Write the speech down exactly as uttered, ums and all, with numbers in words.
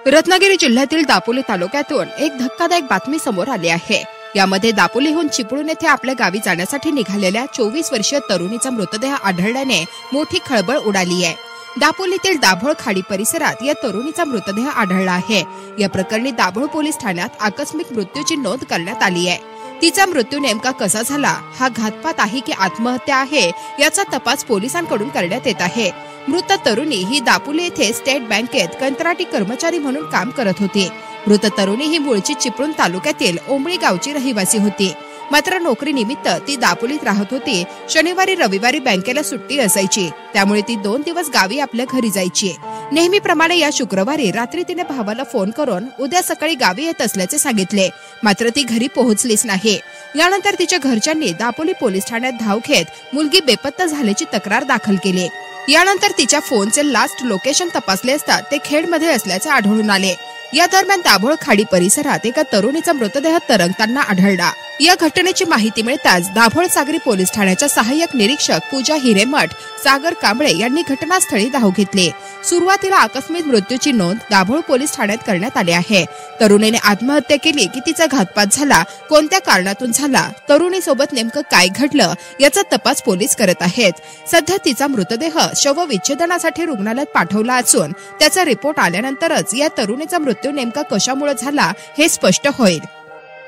रत्नागिरी जिल्ह्यातील दापोली तालुक्यातून एक धक्कादायक बातमी समोर आली आहे। यामध्ये दापोलीहून चिपळूण येथे आपल्या गावी जाण्यासाठी निघालेल्या चोवीस वर्षीय तरुणीचा मृतदेह आढळल्याने मोठी खळबळ उडाली आहे। दापोलीतील दाभोळ खाडी परिसरात या तरुणीचा मृतदेह आढळला आहे। या प्रकरणी दाभोळ पोलीस ठाण्यात आकस्मिक मृत्यूची नोंद करण्यात आली आहे। तिचा मृत्यू नेमका कसा झाला, हा घातपात आहे की आत्महत्या आहे, याचा तपास पोलिसांकडून करण्यात येत आहे। मृत तरुणी ही दापोली येथे स्टेट बँकेत कंत्राटी कर्मचारी म्हणून काम करत होती। मृत तरुणी ही मूळची चिपळूण तालुक्यातील ओंबळी गावची रहिवासी होती। मात्र नोकरीनिमित्त ती दापोलीत राहत होती। शनिवारी रविवारी बँकेला सुट्टी असायची, त्यामुळे ती दोन दिवस गावी आपल्या घरी जायची। नेहमीप्रमाणे या शुक्रवारी रात्री तिने भावाला फोन करून उद्या सकाळी गावी येत असल्याचे सांगितले। मात्र ती घरी पोहोचलीच नाही। यानंतर तिच्या घरच्यांनी दापोली पोलीस ठाण्यात धाव घेत मुलगी बेपत्ता झाल्याची तक्रार दाखल केली। यानंतर तिच्या फोनचे लास्ट लोकेशन तपासले असता ते खेडमध्ये असल्याचे आढळून आले। या दरम्यान दाभोळ खाडी परिसरात एका तरुणीचा मृतदेह तरंगताना आढळला। या घटनेची माहिती मिळताच दाभोळ सागरी पोलीस ठाण्याच्या सहाय्यक निरीक्षक पूजा हिरेमठ, सागर कांबळे यांनी घटनास्थळी धाव घेतली। सुरुवातीला आकस्मिक मृत्यूची नोंद दाभोळ पोलीस ठाण्यात करण्यात आली आहे। तरुणीने आत्महत्या केली की तिचा घातपात झाला, कोणत्या कारणातून झाला, तरुणीसोबत नेमकं काय घडलं याचा तपास पोलीस करत आहेत। सध्या तिचा मृतदेह शवविच्छेदनासाठी रुग्णालयात पाठवला असून त्याचा रिपोर्ट आल्यानंतरच या तरुणीचा मृत्यू नेमका कशामुळे झाला हे स्पष्ट होईल।